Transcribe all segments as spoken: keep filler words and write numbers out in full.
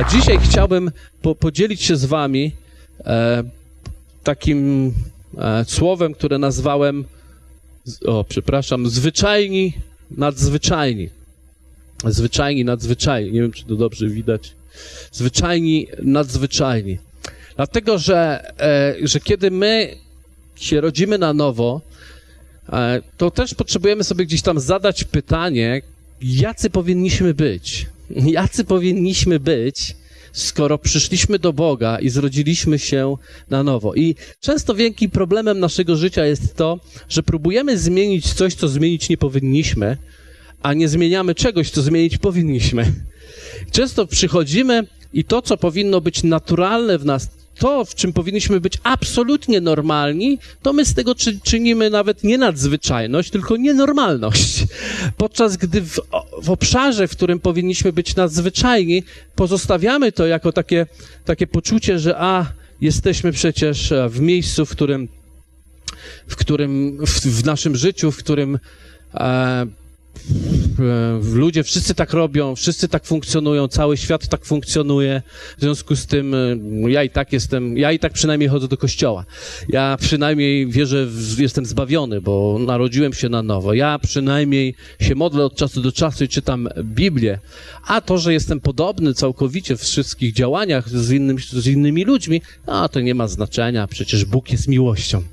A dzisiaj chciałbym po podzielić się z wami e, takim e, słowem, które nazwałem, o przepraszam, zwyczajni, nadzwyczajni. Zwyczajni, nadzwyczajni. Nie wiem, czy to dobrze widać. Zwyczajni, nadzwyczajni. Dlatego, że, e, że kiedy my się rodzimy na nowo, e, to też potrzebujemy sobie gdzieś tam zadać pytanie, jacy powinniśmy być. Jacy powinniśmy być, skoro przyszliśmy do Boga i zrodziliśmy się na nowo. I często wielkim problemem naszego życia jest to, że próbujemy zmienić coś, co zmienić nie powinniśmy, a nie zmieniamy czegoś, co zmienić powinniśmy. Często przychodzimy i to, co powinno być naturalne w nas, to, w czym powinniśmy być absolutnie normalni, to my z tego czy, czynimy nawet nie nadzwyczajność, tylko nienormalność. Podczas gdy w, w obszarze, w którym powinniśmy być nadzwyczajni, pozostawiamy to jako takie, takie poczucie, że a, jesteśmy przecież w miejscu, w którym, w, którym, w, w naszym życiu, w którym e, ludzie wszyscy tak robią, wszyscy tak funkcjonują, cały świat tak funkcjonuje, w związku z tym ja i tak jestem, ja i tak przynajmniej chodzę do kościoła, ja przynajmniej wierzę, w, jestem zbawiony, bo narodziłem się na nowo, ja przynajmniej się modlę od czasu do czasu i czytam Biblię, a to, że jestem podobny całkowicie w wszystkich działaniach z, innym, z innymi ludźmi, no to nie ma znaczenia, przecież Bóg jest miłością.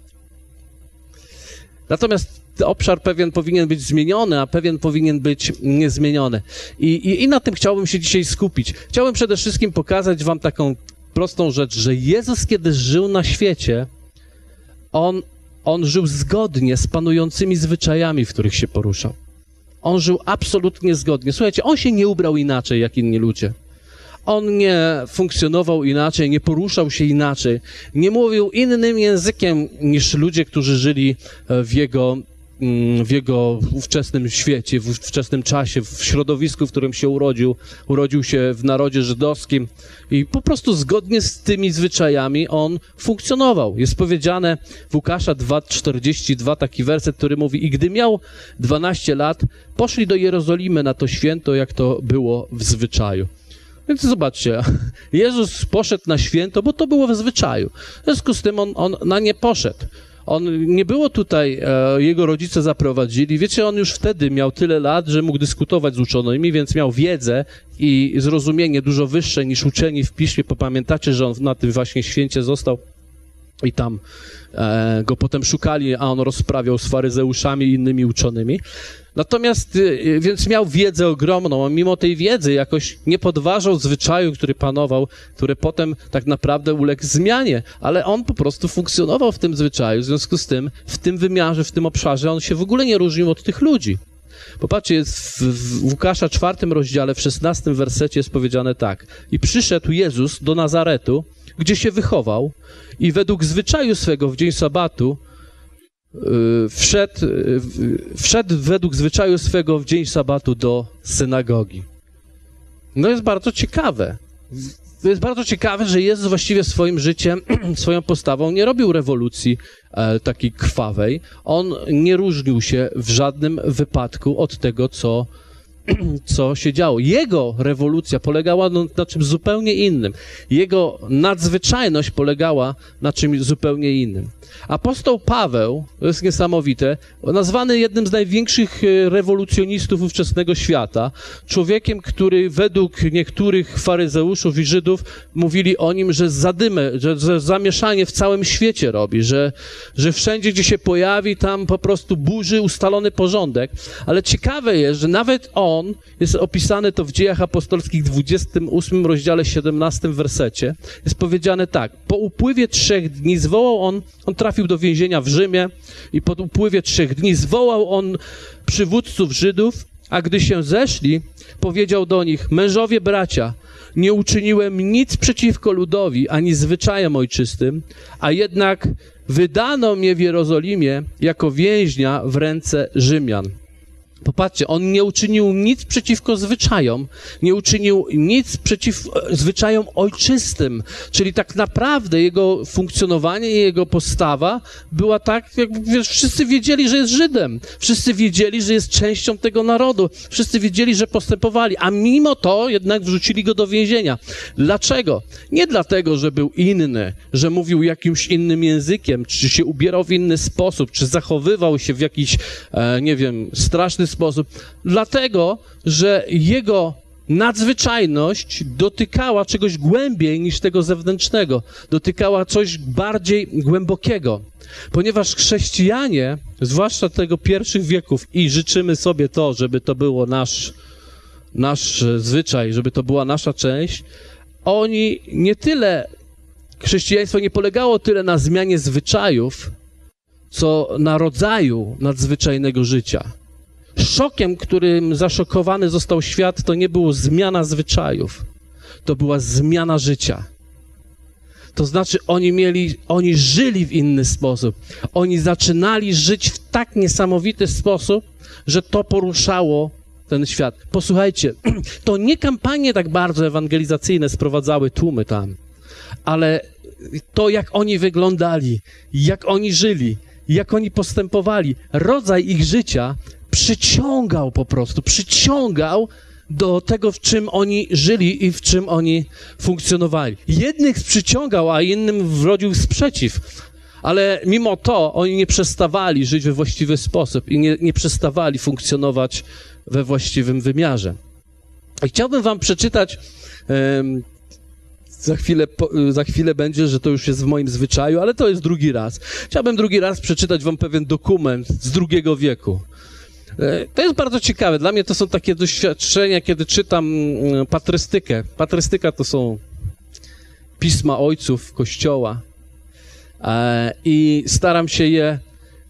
Natomiast obszar pewien powinien być zmieniony, a pewien powinien być niezmieniony. I, i, i na tym chciałbym się dzisiaj skupić. Chciałbym przede wszystkim pokazać wam taką prostą rzecz, że Jezus, kiedy żył na świecie, On, on żył zgodnie z panującymi zwyczajami, w których się poruszał. On żył absolutnie zgodnie. Słuchajcie, On się nie ubrał inaczej jak inni ludzie. On nie funkcjonował inaczej, nie poruszał się inaczej, nie mówił innym językiem niż ludzie, którzy żyli w Jego w jego ówczesnym świecie, w ówczesnym czasie, w środowisku, w którym się urodził. Urodził się w narodzie żydowskim i po prostu zgodnie z tymi zwyczajami on funkcjonował. Jest powiedziane w Łukasza dwa czterdzieści dwa taki werset, który mówi: i gdy miał dwanaście lat, poszli do Jerozolimy na to święto, jak to było w zwyczaju. Więc zobaczcie, Jezus poszedł na święto, bo to było w zwyczaju. W związku z tym on, on na nie poszedł. On nie było tutaj, e, jego rodzice zaprowadzili. Wiecie, on już wtedy miał tyle lat, że mógł dyskutować z uczonymi, więc miał wiedzę i zrozumienie dużo wyższe niż uczeni w piśmie. Popamiętacie, że on na tym właśnie święcie został i tam e, go potem szukali, a on rozprawiał z faryzeuszami i innymi uczonymi. Natomiast, y, więc miał wiedzę ogromną, a mimo tej wiedzy jakoś nie podważał zwyczaju, który panował, który potem tak naprawdę uległ zmianie, ale on po prostu funkcjonował w tym zwyczaju, w związku z tym, w tym wymiarze, w tym obszarze on się w ogóle nie różnił od tych ludzi. Popatrzcie, jest w, w Łukasza czwartym rozdziale, w szesnastym wersecie jest powiedziane tak: i przyszedł Jezus do Nazaretu, gdzie się wychował, i według zwyczaju swego w dzień sabatu Yy, wszedł, yy, wszedł według zwyczaju swego w dzień sabatu do synagogi. No jest bardzo ciekawe. To jest bardzo ciekawe, że Jezus właściwie swoim życiem, swoją postawą nie robił rewolucji e, takiej krwawej. On nie różnił się w żadnym wypadku od tego, co, co się działo. Jego rewolucja polegała na, na czymś zupełnie innym. Jego nadzwyczajność polegała na czymś zupełnie innym. Apostoł Paweł, to jest niesamowite, nazwany jednym z największych rewolucjonistów ówczesnego świata, człowiekiem, który według niektórych faryzeuszów i Żydów mówili o nim, że zadymę, że, że zamieszanie w całym świecie robi, że, że wszędzie, gdzie się pojawi, tam po prostu burzy ustalony porządek. Ale ciekawe jest, że nawet on, jest opisane to w Dziejach Apostolskich dwudziestym ósmym rozdziale, siedemnastym wersecie, jest powiedziane tak: po upływie trzech dni zwołał on, on trafił do więzienia w Rzymie i po upływie trzech dni zwołał on przywódców Żydów, a gdy się zeszli, powiedział do nich: mężowie, bracia, nie uczyniłem nic przeciwko ludowi, ani zwyczajem ojczystym, a jednak wydano mnie w Jerozolimie jako więźnia w ręce Rzymian. Popatrzcie, on nie uczynił nic przeciwko zwyczajom, nie uczynił nic przeciw zwyczajom ojczystym, czyli tak naprawdę jego funkcjonowanie i jego postawa była tak, jak wiesz, wszyscy wiedzieli, że jest Żydem, wszyscy wiedzieli, że jest częścią tego narodu, wszyscy wiedzieli, że postępowali, a mimo to jednak wrzucili go do więzienia. Dlaczego? Nie dlatego, że był inny, że mówił jakimś innym językiem, czy się ubierał w inny sposób, czy zachowywał się w jakiś, e, nie wiem, straszny sposób, dlatego, że jego nadzwyczajność dotykała czegoś głębiej niż tego zewnętrznego, dotykała coś bardziej głębokiego, ponieważ chrześcijanie, zwłaszcza tego pierwszych wieków, i życzymy sobie to, żeby to było nasz, nasz zwyczaj, żeby to była nasza część, oni nie tyle, chrześcijaństwo nie polegało tyle na zmianie zwyczajów, co na rodzaju nadzwyczajnego życia. Szokiem, którym zaszokowany został świat, to nie było zmiana zwyczajów, to była zmiana życia. To znaczy oni mieli, oni żyli w inny sposób. Oni zaczynali żyć w tak niesamowity sposób, że to poruszało ten świat. Posłuchajcie, to nie kampanie tak bardzo ewangelizacyjne sprowadzały tłumy tam, ale to, jak oni wyglądali, jak oni żyli, jak oni postępowali, rodzaj ich życia przyciągał po prostu, przyciągał do tego, w czym oni żyli i w czym oni funkcjonowali. Jednych przyciągał, a innym wrodził sprzeciw. Ale mimo to oni nie przestawali żyć we właściwy sposób i nie, nie przestawali funkcjonować we właściwym wymiarze. I chciałbym wam przeczytać, um, za chwilę, po, za chwilę będzie, że to już jest w moim zwyczaju, ale to jest drugi raz. Chciałbym drugi raz przeczytać wam pewien dokument z drugiego wieku. To jest bardzo ciekawe. Dla mnie to są takie doświadczenia, kiedy czytam patrystykę. Patrystyka to są pisma ojców Kościoła i staram się je,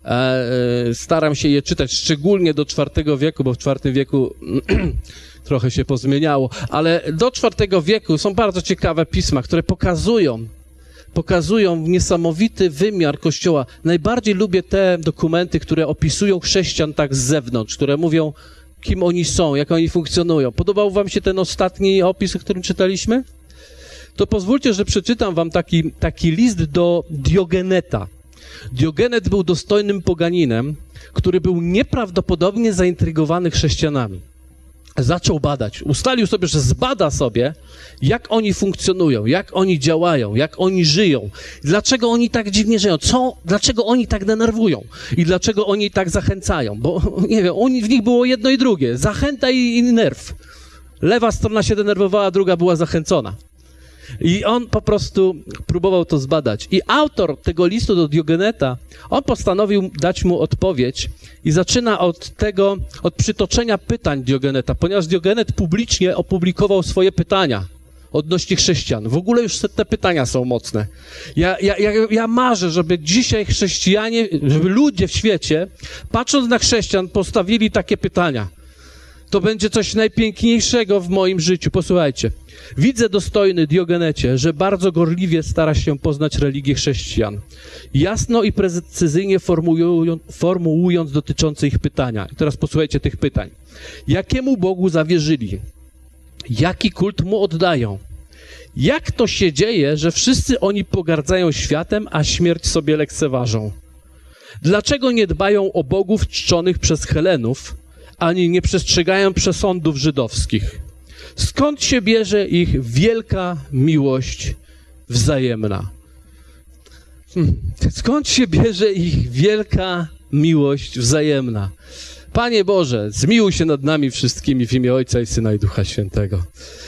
staram się je czytać, szczególnie do czwartego wieku, bo w czwartym wieku trochę się pozmieniało, ale do czwartego wieku są bardzo ciekawe pisma, które pokazują, pokazują niesamowity wymiar Kościoła. Najbardziej lubię te dokumenty, które opisują chrześcijan tak z zewnątrz, które mówią, kim oni są, jak oni funkcjonują. Podobał wam się ten ostatni opis, o którym czytaliśmy? To pozwólcie, że przeczytam wam taki, taki list do Diogeneta. Diogenet był dostojnym poganinem, który był nieprawdopodobnie zaintrygowany chrześcijanami. Zaczął badać, ustalił sobie, że zbada sobie, jak oni funkcjonują, jak oni działają, jak oni żyją, dlaczego oni tak dziwnie żyją, co, dlaczego oni tak denerwują i dlaczego oni tak zachęcają, bo nie wiem, oni, w nich było jedno i drugie, zachęta i, i nerw. Lewa strona się denerwowała, druga była zachęcona. I on po prostu próbował to zbadać. I autor tego listu do Diogeneta, on postanowił dać mu odpowiedź i zaczyna od tego, od przytoczenia pytań Diogeneta, ponieważ Diogenet publicznie opublikował swoje pytania odnośnie chrześcijan. W ogóle już te pytania są mocne. Ja, ja, ja, ja marzę, żeby dzisiaj chrześcijanie, żeby ludzie w świecie, patrząc na chrześcijan, postawili takie pytania. To będzie coś najpiękniejszego w moim życiu. Posłuchajcie. Widzę, dostojny Diogenecie, że bardzo gorliwie starasz się poznać religię chrześcijan, jasno i precyzyjnie formułując, formułując dotyczące ich pytania. I teraz posłuchajcie tych pytań. Jakiemu Bogu zawierzyli? Jaki kult mu oddają? Jak to się dzieje, że wszyscy oni pogardzają światem, a śmierć sobie lekceważą? Dlaczego nie dbają o bogów czczonych przez Helenów, ani nie przestrzegają przesądów żydowskich? Skąd się bierze ich wielka miłość wzajemna? Hmm. Skąd się bierze ich wielka miłość wzajemna? Panie Boże, zmiłuj się nad nami wszystkimi w imię Ojca i Syna i Ducha Świętego.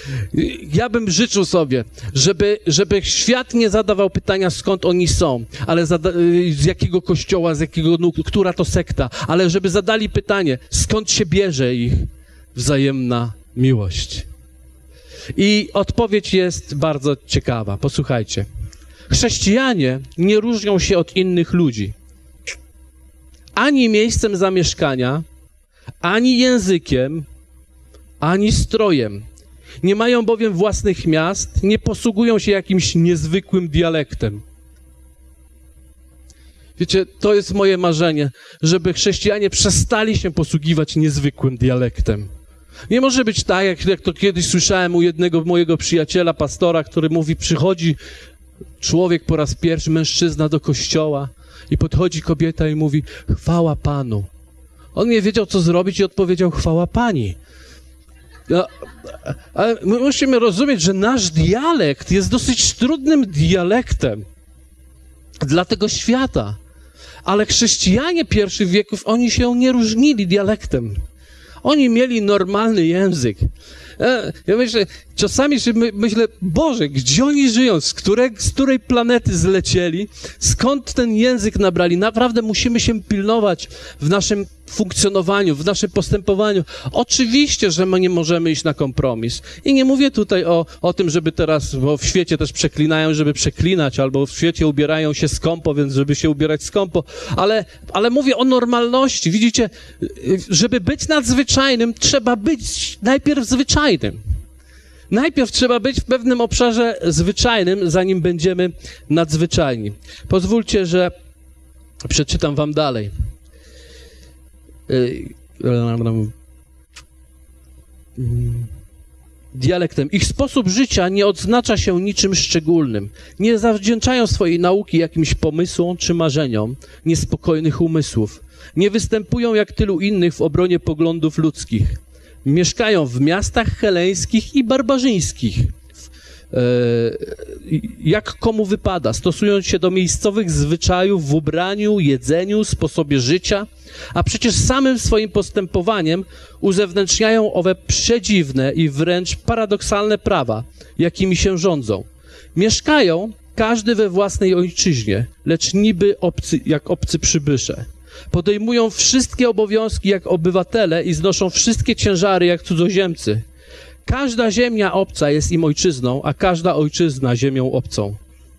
Ja bym życzył sobie, żeby, żeby świat nie zadawał pytania, skąd oni są, ale zada- z jakiego kościoła, z jakiego, która to sekta, ale żeby zadali pytanie, skąd się bierze ich wzajemna miłość. I odpowiedź jest bardzo ciekawa. Posłuchajcie. Chrześcijanie nie różnią się od innych ludzi. Ani miejscem zamieszkania, ani językiem, ani strojem. Nie mają bowiem własnych miast, nie posługują się jakimś niezwykłym dialektem. Wiecie, to jest moje marzenie, żeby chrześcijanie przestali się posługiwać niezwykłym dialektem. Nie może być tak, jak, jak to kiedyś słyszałem u jednego mojego przyjaciela, pastora, który mówi, przychodzi człowiek po raz pierwszy, mężczyzna do kościoła i podchodzi kobieta i mówi, chwała Panu. On nie wiedział, co zrobić i odpowiedział, chwała Pani. No, ale my musimy rozumieć, że nasz dialekt jest dosyć trudnym dialektem dla tego świata. Ale chrześcijanie pierwszych wieków, oni się nie różnili dialektem. Oni mieli normalny język. Ja myślę, czasami się my, myślę, Boże, gdzie oni żyją? Z, której, z której planety zlecieli? Skąd ten język nabrali? Naprawdę musimy się pilnować w naszym funkcjonowaniu, w naszym postępowaniu. Oczywiście, że my nie możemy iść na kompromis. I nie mówię tutaj o, o tym, żeby teraz, bo w świecie też przeklinają, żeby przeklinać, albo w świecie ubierają się skąpo, więc żeby się ubierać skąpo, ale, ale mówię o normalności. Widzicie, żeby być nadzwyczajnym, trzeba być najpierw zwyczajnym. Najpierw trzeba być w pewnym obszarze zwyczajnym, zanim będziemy nadzwyczajni. Pozwólcie, że przeczytam wam dalej. Dialektem. Ich sposób życia nie odznacza się niczym szczególnym. Nie zawdzięczają swojej nauki jakimś pomysłom czy marzeniom niespokojnych umysłów. Nie występują jak tylu innych w obronie poglądów ludzkich. Mieszkają w miastach heleńskich i barbarzyńskich. Jak komu wypada, stosując się do miejscowych zwyczajów w ubraniu, jedzeniu, sposobie życia, a przecież samym swoim postępowaniem uzewnętrzniają owe przedziwne i wręcz paradoksalne prawa, jakimi się rządzą. Mieszkają każdy we własnej ojczyźnie, lecz niby obcy, jak obcy przybysze. Podejmują wszystkie obowiązki jak obywatele i znoszą wszystkie ciężary jak cudzoziemcy. Każda ziemia obca jest im ojczyzną, a każda ojczyzna ziemią obcą.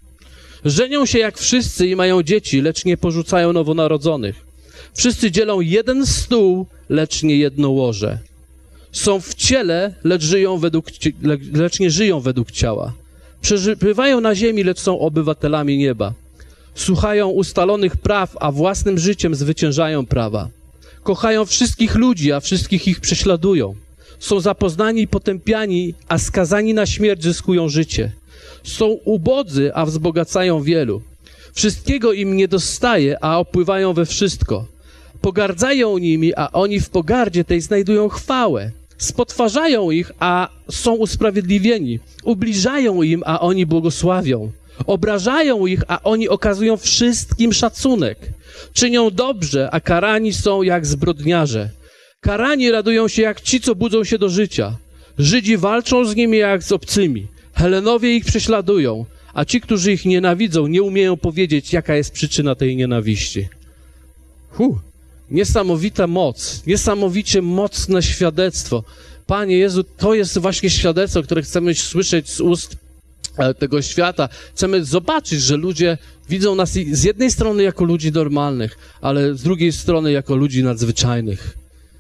Żenią się jak wszyscy i mają dzieci, lecz nie porzucają nowonarodzonych. Wszyscy dzielą jeden stół, lecz nie jedno łoże. Są w ciele, lecz, żyją według, lecz nie żyją według ciała. Przebywają na ziemi, lecz są obywatelami nieba. Słuchają ustalonych praw, a własnym życiem zwyciężają prawa. Kochają wszystkich ludzi, a wszystkich ich prześladują. Są zapoznani i potępiani, a skazani na śmierć zyskują życie. Są ubodzy, a wzbogacają wielu. Wszystkiego im nie dostaje, a opływają we wszystko. Pogardzają nimi, a oni w pogardzie tej znajdują chwałę. Spotwarzają ich, a są usprawiedliwieni. Ubliżają im, a oni błogosławią. Obrażają ich, a oni okazują wszystkim szacunek. Czynią dobrze, a karani są jak zbrodniarze. Karani radują się jak ci, co budzą się do życia. Żydzi walczą z nimi jak z obcymi. Helenowie ich prześladują, a ci, którzy ich nienawidzą, nie umieją powiedzieć, jaka jest przyczyna tej nienawiści. Huh. Niesamowita moc, niesamowicie mocne świadectwo. Panie Jezu, to jest właśnie świadectwo, które chcemy słyszeć z ust tego świata. Chcemy zobaczyć, że ludzie widzą nas z jednej strony jako ludzi normalnych, ale z drugiej strony jako ludzi nadzwyczajnych.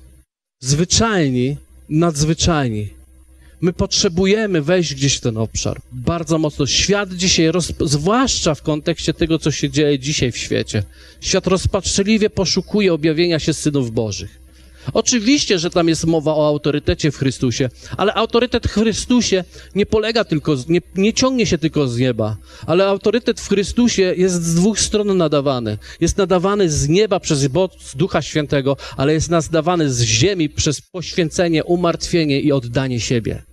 Zwyczajni, nadzwyczajni. My potrzebujemy wejść gdzieś w ten obszar. Bardzo mocno. Świat dzisiaj, roz... zwłaszcza w kontekście tego, co się dzieje dzisiaj w świecie, świat rozpaczliwie poszukuje objawienia się synów Bożych. Oczywiście, że tam jest mowa o autorytecie w Chrystusie, ale autorytet w Chrystusie nie polega tylko, nie, nie ciągnie się tylko z nieba, ale autorytet w Chrystusie jest z dwóch stron nadawany. Jest nadawany z nieba przez moc Ducha Świętego, ale jest nadawany z ziemi przez poświęcenie, umartwienie i oddanie siebie.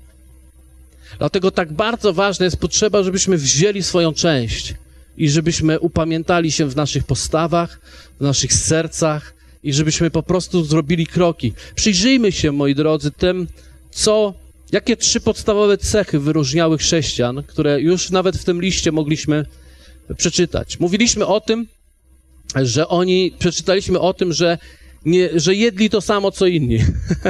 Dlatego tak bardzo ważna jest potrzeba, żebyśmy wzięli swoją część i żebyśmy upamiętali się w naszych postawach, w naszych sercach, i żebyśmy po prostu zrobili kroki. Przyjrzyjmy się, moi drodzy, tym, co, jakie trzy podstawowe cechy wyróżniały chrześcijan, które już nawet w tym liście mogliśmy przeczytać. Mówiliśmy o tym, że oni, przeczytaliśmy o tym, że, nie, że jedli to samo, co inni.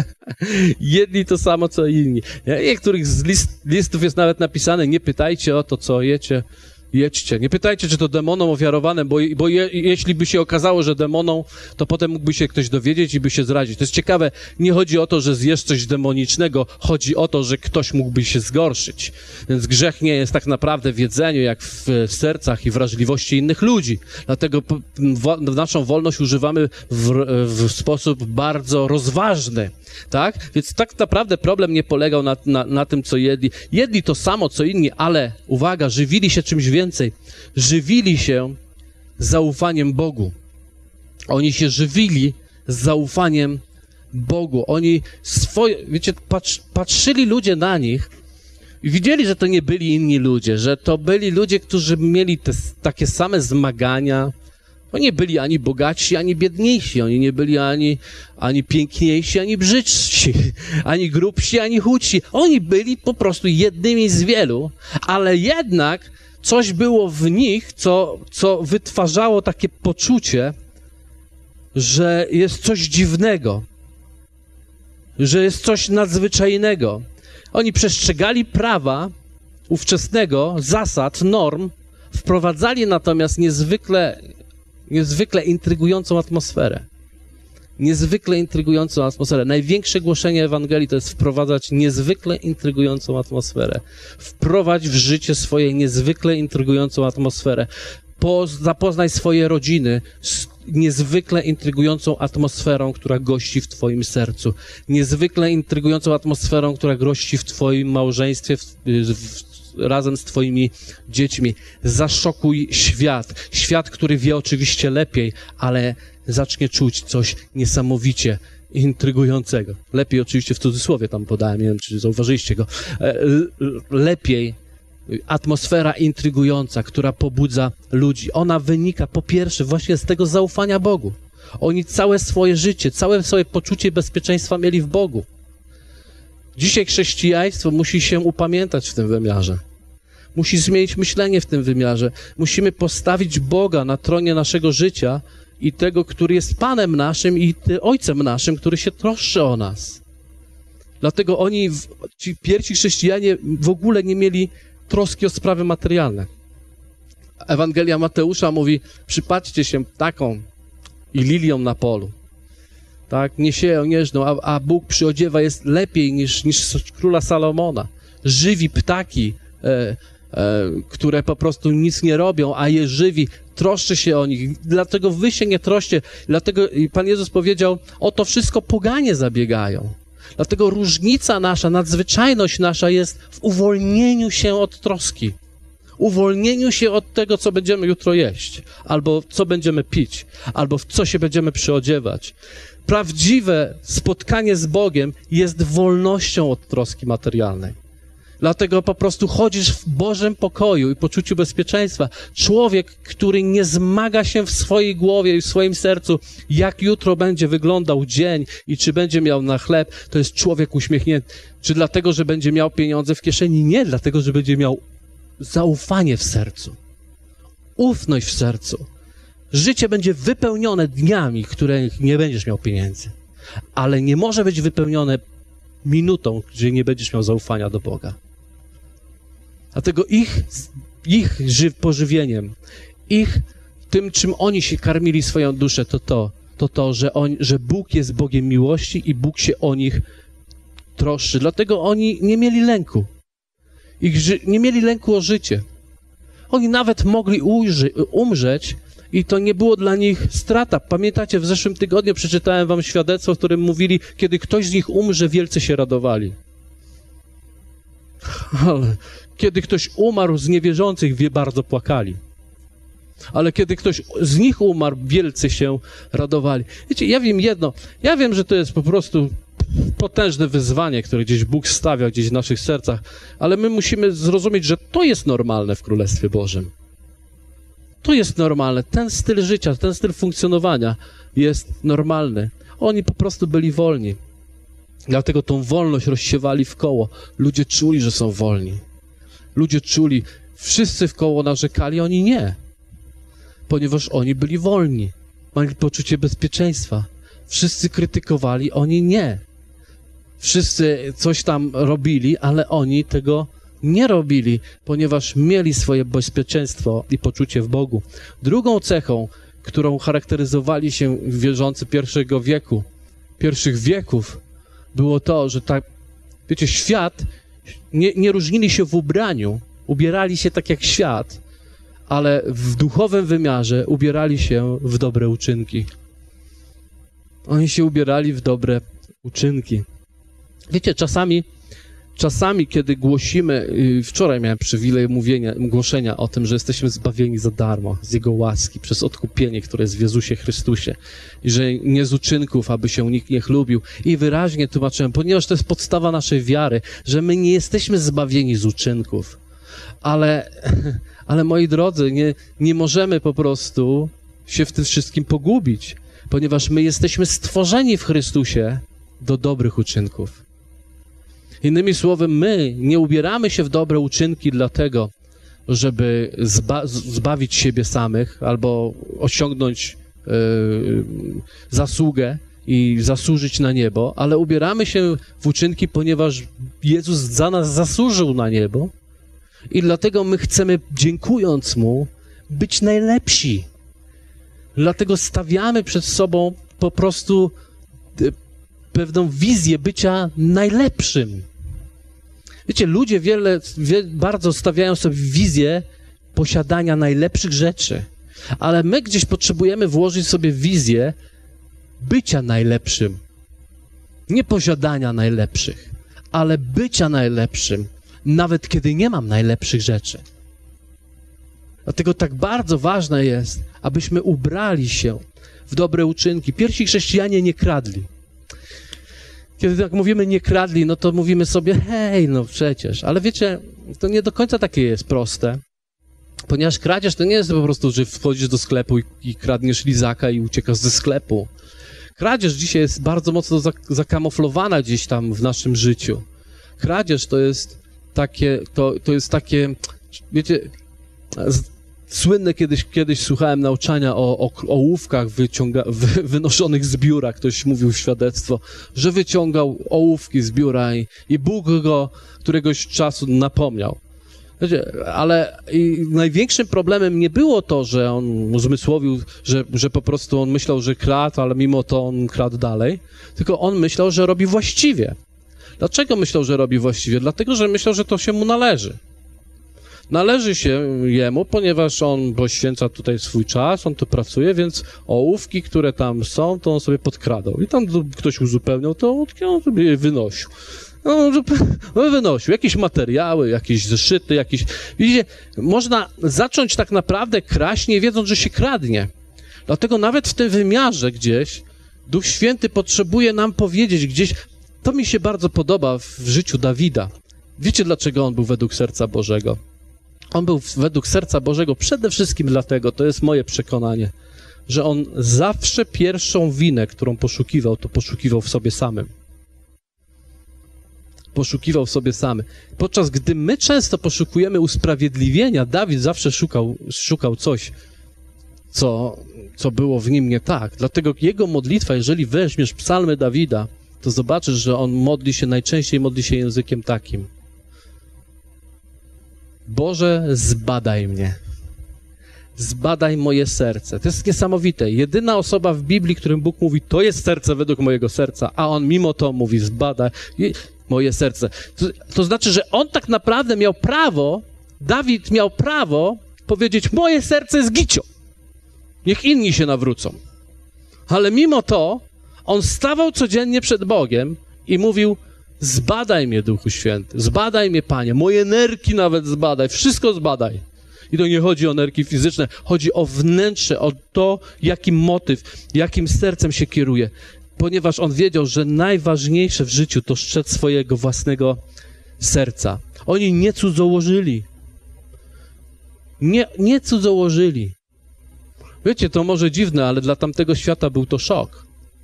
Jedli to samo, co inni. W niektórych z list, listów jest nawet napisane, nie pytajcie o to, co jecie, Jedźcie. Nie pytajcie, czy to demonom ofiarowane, bo, bo je, jeśli by się okazało, że demonom, to potem mógłby się ktoś dowiedzieć i by się zrazić. To jest ciekawe, nie chodzi o to, że zjesz coś demonicznego, chodzi o to, że ktoś mógłby się zgorszyć. Więc grzech nie jest tak naprawdę w jedzeniu, jak w sercach i wrażliwości innych ludzi. Dlatego w, naszą wolność używamy w, w sposób bardzo rozważny, tak? Więc tak naprawdę problem nie polegał na, na, na tym, co jedli. Jedli to samo, co inni, ale uwaga, żywili się czymś więcej. Żywili się zaufaniem Bogu. Oni się żywili zaufaniem Bogu. Oni swoje, wiecie, patrz, patrzyli ludzie na nich i widzieli, że to nie byli inni ludzie, że to byli ludzie, którzy mieli te takie same zmagania. Oni nie byli ani bogatsi, ani biedniejsi. Oni nie byli ani, ani piękniejsi, ani brzydsi, ani grubsi, ani chudsi. Oni byli po prostu jednymi z wielu, ale jednak coś było w nich, co, co wytwarzało takie poczucie, że jest coś dziwnego, że jest coś nadzwyczajnego. Oni przestrzegali prawa ówczesnego, zasad, norm, wprowadzali natomiast niezwykle niezwykle intrygującą atmosferę. Niezwykle intrygującą atmosferę. Największe głoszenie Ewangelii to jest wprowadzać niezwykle intrygującą atmosferę. Wprowadź w życie swoje niezwykle intrygującą atmosferę. Po, zapoznaj swoje rodziny z niezwykle intrygującą atmosferą, która gości w twoim sercu. Niezwykle intrygującą atmosferą, która gości w twoim małżeństwie, w, w, razem z twoimi dziećmi. Zaszokuj świat. Świat, który wie oczywiście lepiej, ale zacznie czuć coś niesamowicie intrygującego. Lepiej oczywiście w cudzysłowie tam podałem, nie wiem, czy zauważyliście go. Lepiej atmosfera intrygująca, która pobudza ludzi. Ona wynika po pierwsze właśnie z tego zaufania Bogu. Oni całe swoje życie, całe swoje poczucie bezpieczeństwa mieli w Bogu. Dzisiaj chrześcijaństwo musi się upamiętać w tym wymiarze. Musi zmienić myślenie w tym wymiarze. Musimy postawić Boga na tronie naszego życia i tego, który jest Panem naszym i Ojcem naszym, który się troszczy o nas. Dlatego oni, ci pierwsi chrześcijanie, w ogóle nie mieli troski o sprawy materialne. Ewangelia Mateusza mówi, przypatrzcie się ptakom i liliom na polu. Tak, nie sieją, nie żną, a, a Bóg przyodziewa jest lepiej niż, niż króla Salomona. Żywi ptaki, e, e, które po prostu nic nie robią, a je żywi, troszczy się o nich. Dlatego wy się nie troszcie. Dlatego Pan Jezus powiedział, o to wszystko poganie zabiegają. Dlatego różnica nasza, nadzwyczajność nasza jest w uwolnieniu się od troski. Uwolnieniu się od tego, co będziemy jutro jeść, albo co będziemy pić, albo w co się będziemy przyodziewać. Prawdziwe spotkanie z Bogiem jest wolnością od troski materialnej. Dlatego po prostu chodzisz w Bożym pokoju i poczuciu bezpieczeństwa. Człowiek, który nie zmaga się w swojej głowie i w swoim sercu, jak jutro będzie wyglądał dzień i czy będzie miał na chleb, to jest człowiek uśmiechnięty. Czy dlatego, że będzie miał pieniądze w kieszeni? Nie, dlatego, że będzie miał zaufanie w sercu, ufność w sercu. Życie będzie wypełnione dniami, w których nie będziesz miał pieniędzy, ale nie może być wypełnione minutą, gdzie nie będziesz miał zaufania do Boga. Dlatego ich, ich pożywieniem, ich tym, czym oni się karmili swoją duszę, to to, to, to że, on, że Bóg jest Bogiem miłości i Bóg się o nich troszczy. Dlatego oni nie mieli lęku. Ich ży- nie mieli lęku o życie. Oni nawet mogli ujrzy- umrzeć i to nie było dla nich strata. Pamiętacie, w zeszłym tygodniu przeczytałem wam świadectwo, w którym mówili, kiedy ktoś z nich umrze, wielce się radowali. Ale kiedy ktoś umarł z niewierzących, wie, bardzo płakali. Ale kiedy ktoś z nich umarł, wielce się radowali. Wiecie, ja wiem jedno, ja wiem, że to jest po prostu potężne wyzwanie, które gdzieś Bóg stawia gdzieś w naszych sercach, ale my musimy zrozumieć, że to jest normalne w Królestwie Bożym. To jest normalne. Ten styl życia, ten styl funkcjonowania jest normalny. Oni po prostu byli wolni. Dlatego tą wolność rozsiewali w koło. Ludzie czuli, że są wolni. Ludzie czuli, wszyscy w koło narzekali, oni nie. Ponieważ oni byli wolni. Mieli poczucie bezpieczeństwa. Wszyscy krytykowali, oni nie. Wszyscy coś tam robili, ale oni tego nie robili, ponieważ mieli swoje bezpieczeństwo i poczucie w Bogu. Drugą cechą, którą charakteryzowali się wierzący pierwszego wieku, pierwszych wieków, było to, że tak, wiecie, świat, nie, nie różnili się w ubraniu, ubierali się tak jak świat, ale w duchowym wymiarze ubierali się w dobre uczynki. Oni się ubierali w dobre uczynki. Wiecie, czasami, czasami kiedy głosimy, wczoraj miałem przywilej mówienia, głoszenia o tym, że jesteśmy zbawieni za darmo, z Jego łaski, przez odkupienie, które jest w Jezusie Chrystusie i że nie z uczynków, aby się nikt nie chlubił. I wyraźnie tłumaczyłem, ponieważ to jest podstawa naszej wiary, że my nie jesteśmy zbawieni z uczynków, ale, ale moi drodzy, nie, nie możemy po prostu się w tym wszystkim pogubić, ponieważ my jesteśmy stworzeni w Chrystusie do dobrych uczynków. Innymi słowy, my nie ubieramy się w dobre uczynki dlatego, żeby zba zbawić siebie samych albo osiągnąć yy, zasługę i zasłużyć na niebo, ale ubieramy się w uczynki, ponieważ Jezus za nas zasłużył na niebo i dlatego my chcemy, dziękując Mu, być najlepsi. Dlatego stawiamy przed sobą po prostu pewną wizję bycia najlepszym. Wiecie, ludzie wiele, wie, bardzo stawiają sobie wizję posiadania najlepszych rzeczy, ale my gdzieś potrzebujemy włożyć sobie wizję bycia najlepszym. Nie posiadania najlepszych, ale bycia najlepszym, nawet kiedy nie mam najlepszych rzeczy. Dlatego tak bardzo ważne jest, abyśmy ubrali się w dobre uczynki. Pierwsi chrześcijanie nie kradli. Kiedy tak mówimy nie kradli, no to mówimy sobie, hej, no przecież. Ale wiecie, to nie do końca takie jest proste, ponieważ kradzież to nie jest po prostu, że wchodzisz do sklepu i, i kradniesz lizaka i uciekasz ze sklepu. Kradzież dzisiaj jest bardzo mocno zakamuflowana gdzieś tam w naszym życiu. Kradzież to jest takie, to, to jest takie, wiecie, słynne kiedyś, kiedyś słuchałem nauczania o, o ołówkach wyciąga, wy, wynoszonych z biura. Ktoś mówił świadectwo, że wyciągał ołówki z biura i, i Bóg go któregoś czasu napomniał. Wiecie, ale i największym problemem nie było to, że on uzmysłowił, że, że po prostu on myślał, że kradł, ale mimo to on kradł dalej, tylko on myślał, że robi właściwie. Dlaczego myślał, że robi właściwie? Dlatego, że myślał, że to się mu należy. Należy się jemu, ponieważ on poświęca tutaj swój czas, on tu pracuje, więc ołówki, które tam są, to on sobie podkradał. I tam ktoś uzupełniał to ołówki, on sobie je wynosił. No, wynosił jakieś materiały, jakieś zeszyty, jakieś... Widzicie, można zacząć tak naprawdę kraść, nie wiedząc, że się kradnie. Dlatego nawet w tym wymiarze gdzieś Duch Święty potrzebuje nam powiedzieć gdzieś... To mi się bardzo podoba w życiu Dawida. Wiecie, dlaczego on był według serca Bożego? On był według serca Bożego przede wszystkim dlatego, to jest moje przekonanie, że on zawsze pierwszą winę, którą poszukiwał, to poszukiwał w sobie samym. Poszukiwał w sobie samym. Podczas gdy my często poszukujemy usprawiedliwienia, Dawid zawsze szukał, szukał coś, co, co było w nim nie tak. Dlatego jego modlitwa, jeżeli weźmiesz psalmy Dawida, to zobaczysz, że on modli się, najczęściej modli się językiem takim. Boże, zbadaj mnie. Zbadaj moje serce. To jest niesamowite. Jedyna osoba w Biblii, którym Bóg mówi, to jest serce według mojego serca, a on mimo to mówi, zbadaj moje serce. To, to znaczy, że on tak naprawdę miał prawo, Dawid miał prawo powiedzieć, moje serce jest gicio. Niech inni się nawrócą. Ale mimo to on stawał codziennie przed Bogiem i mówił, zbadaj mnie, Duchu Święty, zbadaj mnie, Panie, moje nerki nawet zbadaj, wszystko zbadaj. I to nie chodzi o nerki fizyczne, chodzi o wnętrze, o to, jakim motyw, jakim sercem się kieruje. Ponieważ on wiedział, że najważniejsze w życiu to szczec swojego własnego serca. Oni nie cudzołożyli. Nie, nie cudzołożyli. Wiecie, to może dziwne, ale dla tamtego świata był to szok.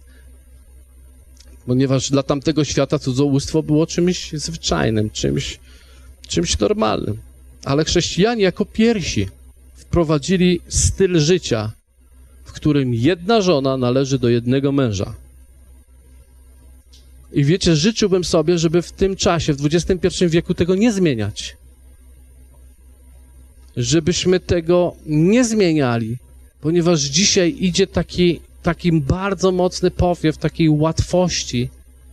Ponieważ dla tamtego świata cudzołóstwo było czymś zwyczajnym, czymś, czymś normalnym. Ale chrześcijanie jako pierwsi wprowadzili styl życia, w którym jedna żona należy do jednego męża. I wiecie, życzyłbym sobie, żeby w tym czasie, w dwudziestym pierwszym wieku tego nie zmieniać. żebyśmy tego nie zmieniali, ponieważ dzisiaj idzie taki, taki bardzo mocny powiew takiej łatwości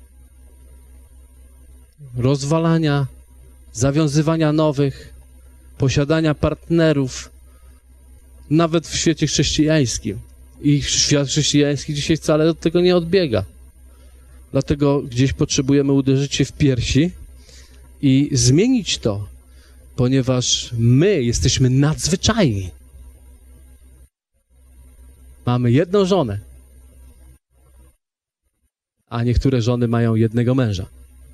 rozwalania, zawiązywania nowych, posiadania partnerów, nawet w świecie chrześcijańskim. I świat chrześcijański dzisiaj wcale od tego nie odbiega. Dlatego gdzieś potrzebujemy uderzyć się w piersi i zmienić to, ponieważ my jesteśmy nadzwyczajni. Mamy jedną żonę, a niektóre żony mają jednego męża.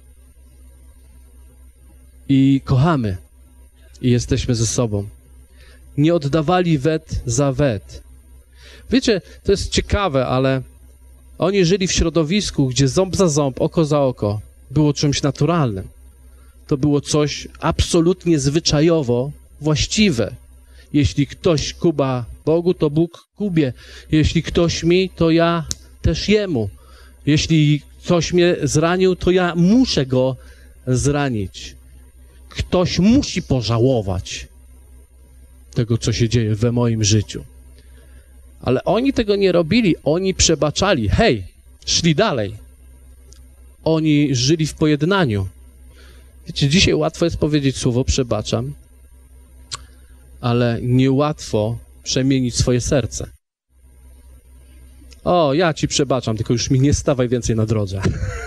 I kochamy i jesteśmy ze sobą. Nie oddawali wet za wet. Wiecie, to jest ciekawe, ale oni żyli w środowisku, gdzie ząb za ząb, oko za oko było czymś naturalnym. To było coś absolutnie zwyczajowo właściwe. Jeśli ktoś kuba Bogu, to Bóg kubie. Jeśli ktoś mi, to ja też jemu. Jeśli ktoś mnie zranił, to ja muszę go zranić. Ktoś musi pożałować tego, co się dzieje we moim życiu. Ale oni tego nie robili, oni przebaczali. Hej, szli dalej. Oni żyli w pojednaniu. Wiecie, dzisiaj łatwo jest powiedzieć słowo przebaczam, ale niełatwo przemienić swoje serce. O, ja ci przebaczam, tylko już mi nie stawaj więcej na drodze.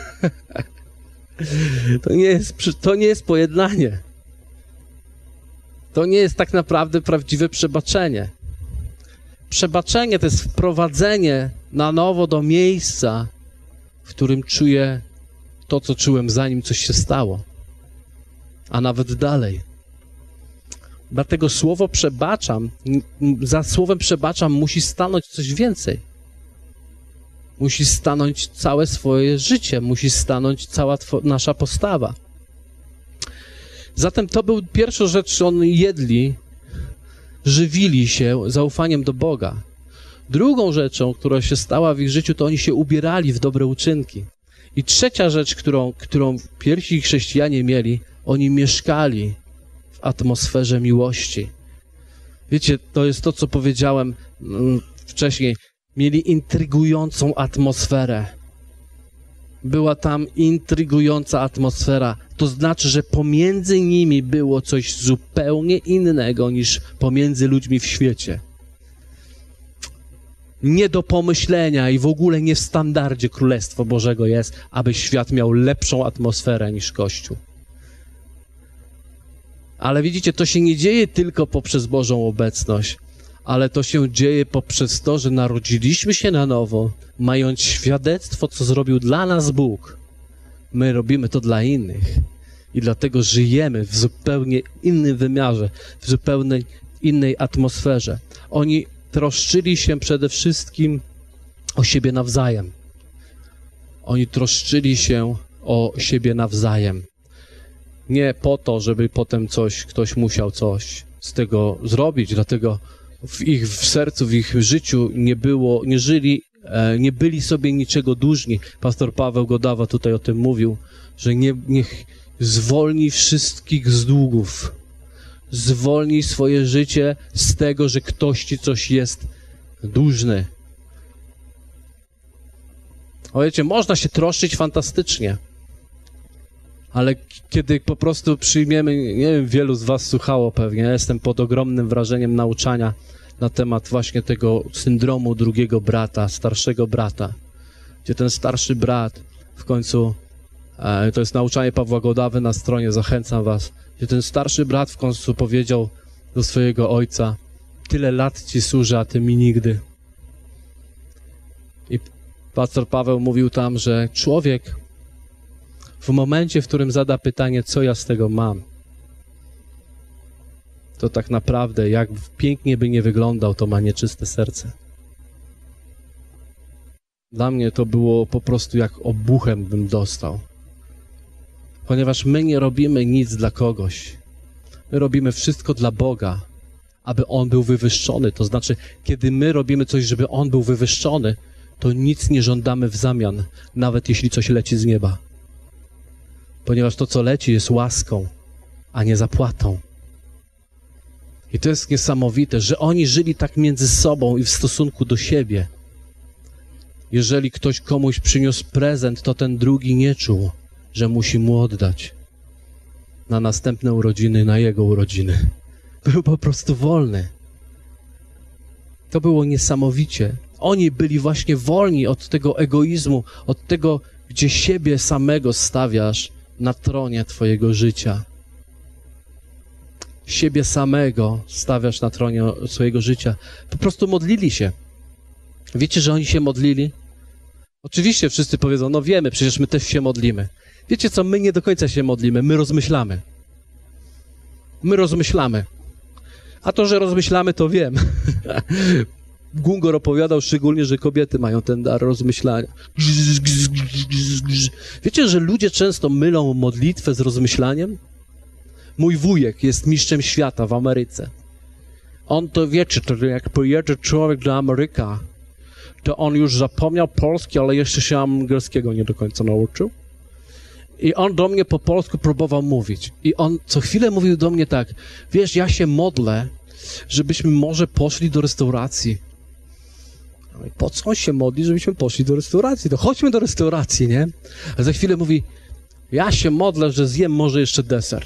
To nie jest, to nie jest pojednanie. To nie jest tak naprawdę prawdziwe przebaczenie. Przebaczenie to jest wprowadzenie na nowo do miejsca, w którym czuję to, co czułem, zanim coś się stało. A nawet dalej. Dlatego słowo przebaczam, za słowem przebaczam musi stanąć coś więcej. Musi stanąć całe swoje życie, musi stanąć cała nasza postawa. Zatem to był pierwsza rzecz, oni jedli, żywili się zaufaniem do Boga. Drugą rzeczą, która się stała w ich życiu, to oni się ubierali w dobre uczynki. I trzecia rzecz, którą, którą pierwsi chrześcijanie mieli, oni mieszkali w atmosferze miłości. Wiecie, to jest to, co powiedziałem wcześniej. Mieli intrygującą atmosferę. Była tam intrygująca atmosfera. To znaczy, że pomiędzy nimi było coś zupełnie innego niż pomiędzy ludźmi w świecie. Nie do pomyślenia i w ogóle nie w standardzie Królestwa Bożego jest, aby świat miał lepszą atmosferę niż Kościół. Ale widzicie, to się nie dzieje tylko poprzez Bożą obecność, ale to się dzieje poprzez to, że narodziliśmy się na nowo, mając świadectwo, co zrobił dla nas Bóg. My robimy to dla innych i dlatego żyjemy w zupełnie innym wymiarze, w zupełnie innej atmosferze. Oni troszczyli się przede wszystkim o siebie nawzajem. Oni troszczyli się o siebie nawzajem. Nie po to, żeby potem coś, ktoś musiał coś z tego zrobić, dlatego w ich w sercu, w ich życiu nie było, nie żyli, nie byli sobie niczego dłużni. Pastor Paweł Godawa tutaj o tym mówił, że nie, niech zwolni wszystkich z długów. Zwolnij swoje życie z tego, że ktoś ci coś jest dłużny. O wiecie, można się troszczyć fantastycznie, ale kiedy po prostu przyjmiemy, nie wiem, wielu z was słuchało pewnie, ja jestem pod ogromnym wrażeniem nauczania na temat właśnie tego syndromu drugiego brata, starszego brata, gdzie ten starszy brat w końcu, e, to jest nauczanie Pawła Godawy na stronie, zachęcam was, gdzie ten starszy brat w końcu powiedział do swojego ojca: tyle lat ci służę, a ty mi nigdy. I pastor Paweł mówił tam, że człowiek w momencie, w którym zada pytanie, co ja z tego mam, to tak naprawdę, jak pięknie by nie wyglądał, to ma nieczyste serce. Dla mnie to było po prostu jak obuchem bym dostał. Ponieważ my nie robimy nic dla kogoś. My robimy wszystko dla Boga, aby On był wywyższony. To znaczy, kiedy my robimy coś, żeby On był wywyższony, to nic nie żądamy w zamian, nawet jeśli coś leci z nieba. Ponieważ to, co leci, jest łaską, a nie zapłatą. I to jest niesamowite, że oni żyli tak między sobą i w stosunku do siebie. Jeżeli ktoś komuś przyniósł prezent, to ten drugi nie czuł, że musi mu oddać na następne urodziny, na jego urodziny. Był po prostu wolny. To było niesamowicie. Oni byli właśnie wolni od tego egoizmu, od tego, gdzie siebie samego stawiasz na tronie twojego życia. Siebie samego stawiasz na tronie swojego życia. Po prostu modlili się. Wiecie, że oni się modlili? Oczywiście wszyscy powiedzą, no wiemy, przecież my też się modlimy. Wiecie co, my nie do końca się modlimy, my rozmyślamy. My rozmyślamy. A to, że rozmyślamy, to wiem. Gungor opowiadał szczególnie, że kobiety mają ten dar rozmyślania. Wiecie, że ludzie często mylą modlitwę z rozmyślaniem? Mój wujek jest mistrzem świata w Ameryce. On to wiecie, to jak pojedzie człowiek do Ameryki, to on już zapomniał polski, ale jeszcze się angielskiego nie do końca nauczył. I on do mnie po polsku próbował mówić. I on co chwilę mówił do mnie tak, wiesz, ja się modlę, żebyśmy może poszli do restauracji. Po co on się modli, żebyśmy poszli do restauracji? To chodźmy do restauracji, nie? A za chwilę mówi, ja się modlę, że zjem może jeszcze deser.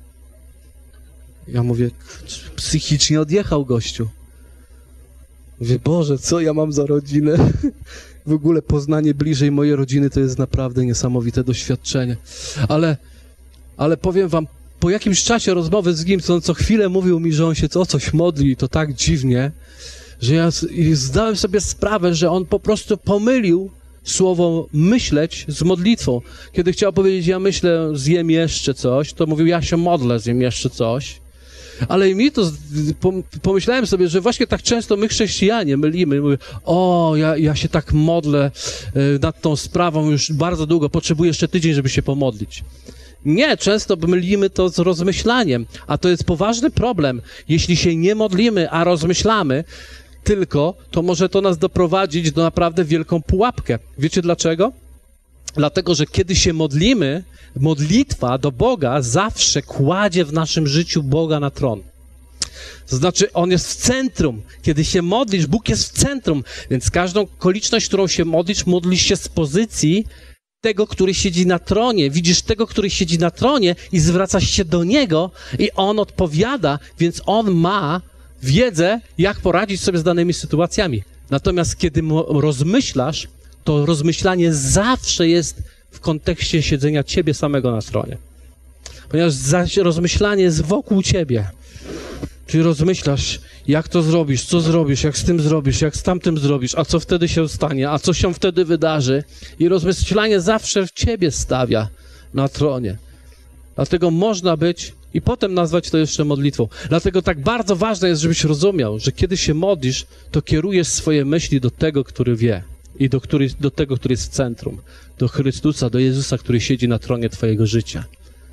Ja mówię, psychicznie odjechał gościu. Mówię, Boże, co ja mam za rodzinę? W ogóle poznanie bliżej mojej rodziny to jest naprawdę niesamowite doświadczenie. Ale, ale powiem wam, po jakimś czasie rozmowy z nim, co, co chwilę mówił mi, że on się o coś modli, to tak dziwnie, że ja zdałem sobie sprawę, że on po prostu pomylił słowo myśleć z modlitwą. Kiedy chciał powiedzieć, ja myślę, zjem jeszcze coś, to mówił, ja się modlę, zjem jeszcze coś. Ale mi to, pomyślałem sobie, że właśnie tak często my chrześcijanie mylimy. Mówię, o, ja, ja się tak modlę nad tą sprawą już bardzo długo, potrzebuję jeszcze tydzień, żeby się pomodlić. Nie, często mylimy to z rozmyślaniem, a to jest poważny problem. Jeśli się nie modlimy, a rozmyślamy tylko, to może to nas doprowadzić do naprawdę wielką pułapkę. Wiecie dlaczego? Dlatego, że kiedy się modlimy, modlitwa do Boga zawsze kładzie w naszym życiu Boga na tron. To znaczy, On jest w centrum. Kiedy się modlisz, Bóg jest w centrum. Więc każdą okoliczność, którą się modlisz, modlisz się z pozycji tego, który siedzi na tronie. Widzisz tego, który siedzi na tronie i zwracasz się do Niego i On odpowiada, więc On ma wiedzę, jak poradzić sobie z danymi sytuacjami. Natomiast kiedy rozmyślasz, to rozmyślanie zawsze jest w kontekście siedzenia ciebie samego na tronie. Ponieważ rozmyślanie jest wokół ciebie. Czyli rozmyślasz, jak to zrobisz, co zrobisz, jak z tym zrobisz, jak z tamtym zrobisz, a co wtedy się stanie, a co się wtedy wydarzy. I rozmyślanie zawsze w ciebie stawia na tronie. Dlatego można być i potem nazwać to jeszcze modlitwą. Dlatego tak bardzo ważne jest, żebyś rozumiał, że kiedy się modlisz, to kierujesz swoje myśli do tego, który wie. I do, który, do tego, który jest w centrum. Do Chrystusa, do Jezusa, który siedzi na tronie twojego życia.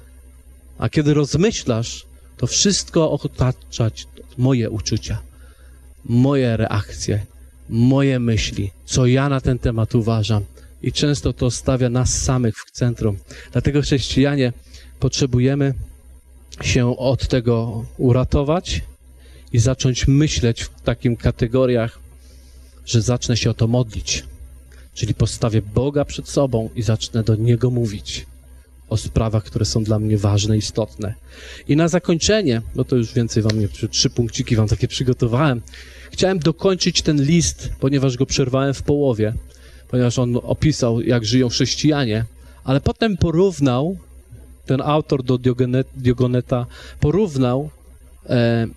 A kiedy rozmyślasz, to wszystko otaczać moje uczucia, moje reakcje, moje myśli, co ja na ten temat uważam. I często to stawia nas samych w centrum. Dlatego chrześcijanie potrzebujemy się od tego uratować i zacząć myśleć w takim kategoriach, że zacznę się o to modlić. Czyli postawię Boga przed sobą i zacznę do Niego mówić o sprawach, które są dla mnie ważne, istotne. I na zakończenie, no to już więcej wam nie, trzy punkciki wam takie przygotowałem. Chciałem dokończyć ten list, ponieważ go przerwałem w połowie, ponieważ on opisał, jak żyją chrześcijanie, ale potem porównał, ten autor do Diogenet, Diogoneta, porównał e,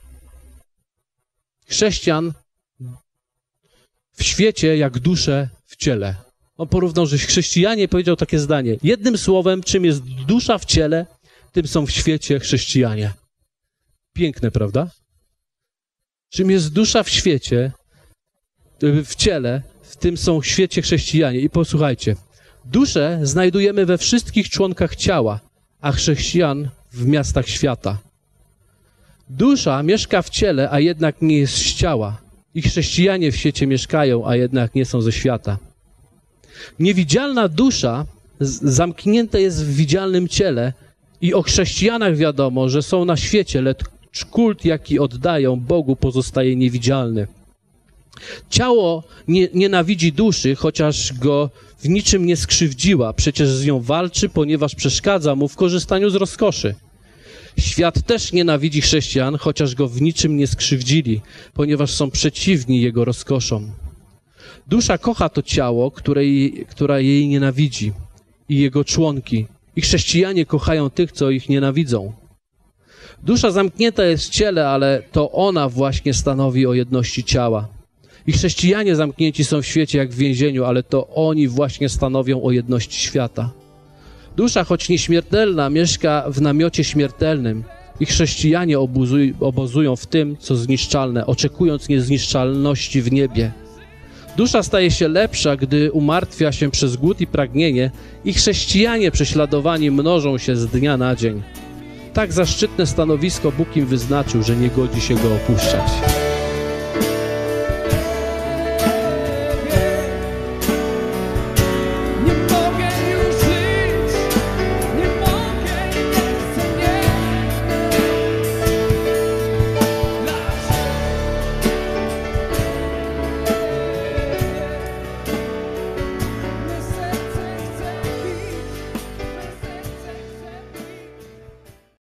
chrześcijan w świecie jak duszę w ciele. On porównał, że chrześcijanie, powiedział takie zdanie. Jednym słowem, czym jest dusza w ciele, tym są w świecie chrześcijanie. Piękne, prawda? Czym jest dusza w świecie, w ciele, w tym są w świecie chrześcijanie. I posłuchajcie. Duszę znajdujemy we wszystkich członkach ciała, a chrześcijan w miastach świata. Dusza mieszka w ciele, a jednak nie jest z ciała. I chrześcijanie w świecie mieszkają, a jednak nie są ze świata. Niewidzialna dusza zamknięta jest w widzialnym ciele i o chrześcijanach wiadomo, że są na świecie, kult, jaki oddają Bogu, pozostaje niewidzialny. Ciało nie, nienawidzi duszy, chociaż go w niczym nie skrzywdziła. Przecież z nią walczy, ponieważ przeszkadza mu w korzystaniu z rozkoszy. Świat też nienawidzi chrześcijan, chociaż go w niczym nie skrzywdzili, ponieważ są przeciwni jego rozkoszom. Dusza kocha to ciało, której, która jej nienawidzi, i jego członki. I chrześcijanie kochają tych, co ich nienawidzą. Dusza zamknięta jest w ciele, ale to ona właśnie stanowi o jedności ciała. I chrześcijanie zamknięci są w świecie jak w więzieniu, ale to oni właśnie stanowią o jedności świata. Dusza, choć nieśmiertelna, mieszka w namiocie śmiertelnym i chrześcijanie obozuj, obozują w tym, co zniszczalne, oczekując niezniszczalności w niebie. Dusza staje się lepsza, gdy umartwia się przez głód i pragnienie i chrześcijanie prześladowani mnożą się z dnia na dzień. Tak zaszczytne stanowisko Bóg im wyznaczył, że nie godzi się go opuszczać.